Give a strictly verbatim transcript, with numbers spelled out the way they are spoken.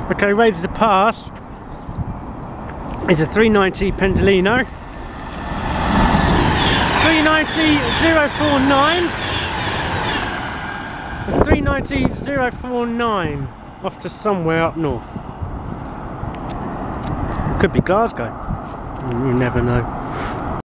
Okay, ready to pass. It's a three ninety Pendolino. three ninety zero four nine. three ninety zero four nine. Off to somewhere up north. Could be Glasgow. You never know.